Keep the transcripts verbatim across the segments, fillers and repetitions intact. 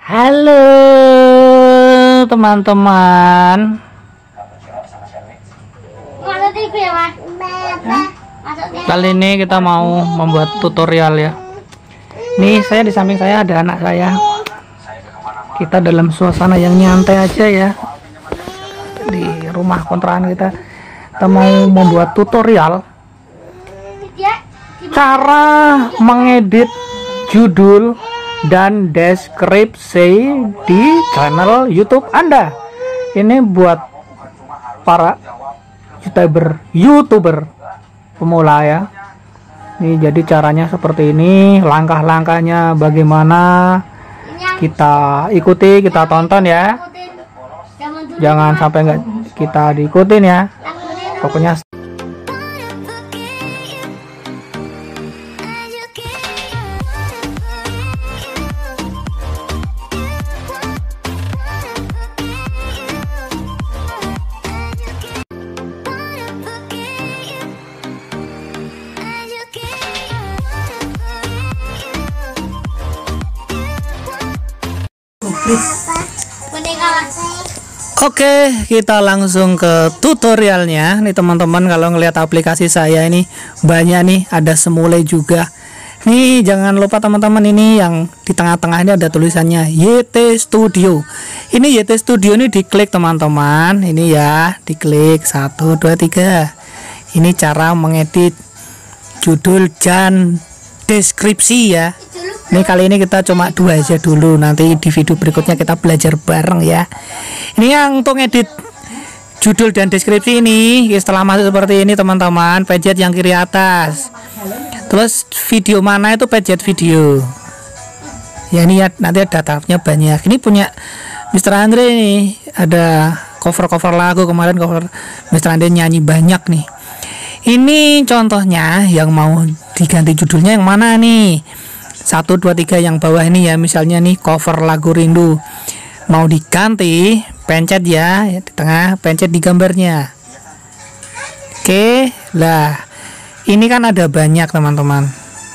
Halo teman-teman. Kali ini kita mau membuat tutorial ya. Nih saya di samping saya ada anak saya. Kita dalam suasana yang nyantai aja ya. Di rumah kontrakan kita. Kita mau membuat tutorial cara mengedit judul dan deskripsi di channel YouTube Anda. Ini buat para youtuber youtuber pemula ya. Ini jadi caranya seperti ini, langkah-langkahnya bagaimana, kita ikuti, kita tonton ya. Jangan sampai nggak kita diikutin ya. Pokoknya Oke, kita langsung ke tutorialnya. Nih teman-teman, kalau ngelihat aplikasi saya ini banyak nih, ada semule juga. Nih jangan lupa teman-teman, ini yang di tengah-tengah ini ada tulisannya Y T Studio. Ini Y T Studio ini diklik teman-teman. Ini ya, diklik satu dua tiga. Ini cara mengedit judul dan deskripsi ya. Ini kali ini kita cuma dua aja dulu, nanti di video berikutnya kita belajar bareng ya. Ini yang untuk ngedit judul dan deskripsi ini, setelah masuk seperti ini teman-teman, pencet yang kiri atas. Terus video mana itu pencet video. Ya ini ya, nanti ada tabnya banyak. Ini punya Mister Andre nih, ada cover-cover lagu kemarin, cover Mister Andre nyanyi banyak nih. Ini contohnya yang mau diganti judulnya yang mana nih? Satu dua tiga yang bawah ini ya, misalnya nih cover lagu Rindu mau diganti, pencet ya di tengah, pencet di gambarnya. Oke lah, ini kan ada banyak teman-teman.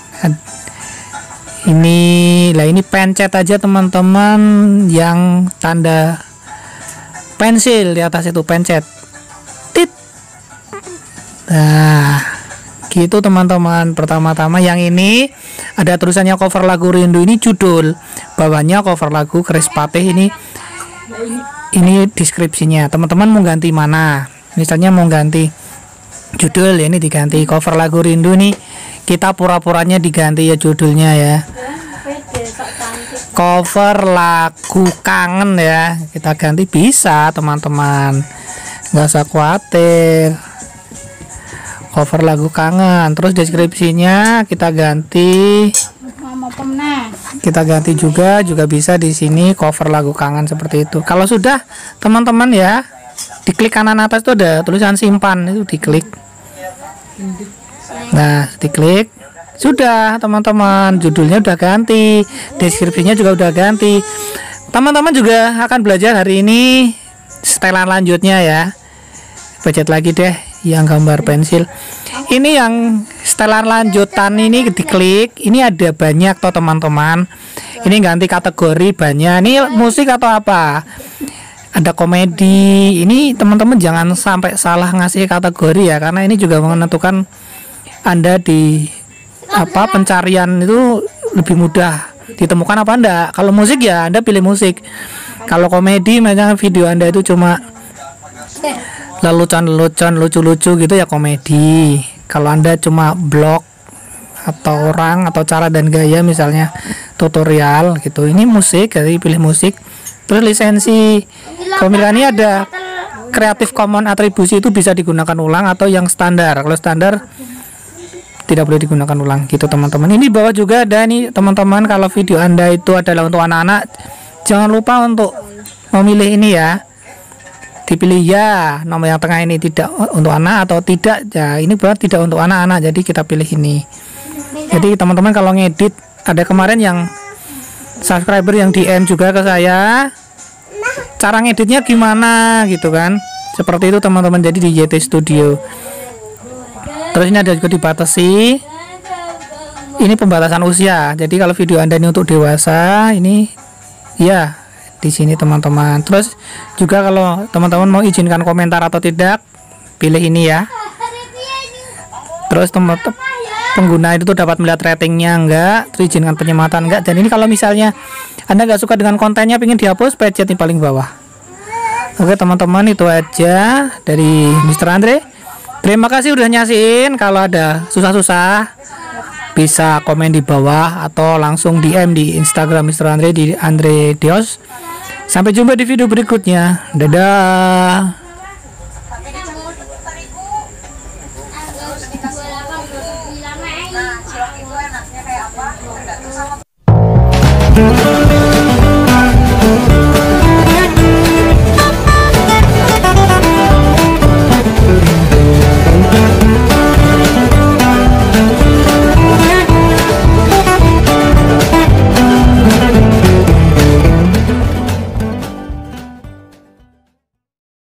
Ini lah, ini pencet aja teman-teman yang tanda pensil di atas itu, pencet tit. Nah gitu teman-teman. Pertama-tama yang ini ada tulisannya cover lagu Rindu, ini judul, bawahnya cover lagu Chris Patih, ini ini deskripsinya. Teman-teman mau ganti mana? Misalnya mau ganti judul ya, ini diganti cover lagu Rindu nih, kita pura-puranya diganti ya judulnya ya, cover lagu kangen ya, kita ganti bisa teman-teman, nggak usah khawatir, cover lagu kangen. Terus deskripsinya kita ganti, kita ganti juga juga bisa di sini, cover lagu kangen seperti itu. Kalau sudah teman-teman ya, diklik kanan atas itu ada tulisan simpan, itu diklik. Nah diklik, sudah teman-teman, judulnya udah ganti, deskripsinya juga udah ganti. Teman-teman juga akan belajar hari ini setelan lanjutnya ya. Pencet lagi deh yang gambar pensil. Ini yang setelan lanjutan ini diklik, ini ada banyak toh teman-teman. Ini ganti kategori banyak. Ini musik atau apa? Ada komedi. Ini teman-teman jangan sampai salah ngasih kategori ya, karena ini juga menentukan Anda di apa pencarian itu lebih mudah ditemukan apa enggak. Kalau musik ya Anda pilih musik. Kalau komedi misalnya video Anda itu cuma lelucon-lelucon, lucu-lucu gitu ya komedi. Kalau Anda cuma blog atau orang atau cara dan gaya misalnya tutorial gitu, ini musik, jadi pilih musik. Terus lisensi kepemilikannya ada Creative Commons atribusi, itu bisa digunakan ulang atau yang standar. Kalau standar tidak boleh digunakan ulang gitu teman-teman. Ini bawah juga ada nih teman-teman, kalau video Anda itu adalah untuk anak-anak, jangan lupa untuk memilih ini ya, dipilih ya, nomor yang tengah ini tidak untuk anak atau tidak ya, ini berarti tidak untuk anak-anak, jadi kita pilih ini. Jadi teman-teman kalau ngedit, ada kemarin yang subscriber yang D M juga ke saya, cara ngeditnya gimana gitu kan, seperti itu teman-teman. Jadi di Y T Studio. Terus ini ada juga dibatasi, ini pembatasan usia, jadi kalau video Anda ini untuk dewasa, ini Ya, di sini teman-teman. Terus juga kalau teman-teman mau izinkan komentar atau tidak, pilih ini ya. Terus teman-teman pengguna itu tuh dapat melihat ratingnya enggak, terus izinkan penyematan enggak. Dan ini kalau misalnya Anda nggak suka dengan kontennya, pengen dihapus, pencet di paling bawah. Oke teman-teman, itu aja dari Mister Andre. Terima kasih udah nyaksiin. Kalau ada susah-susah bisa komen di bawah atau langsung D M di Instagram Mister Andre di Andre Dios. Sampai jumpa di video berikutnya. Dadah. Nah, cilok itu enaknya kayak apa? Tergantung sama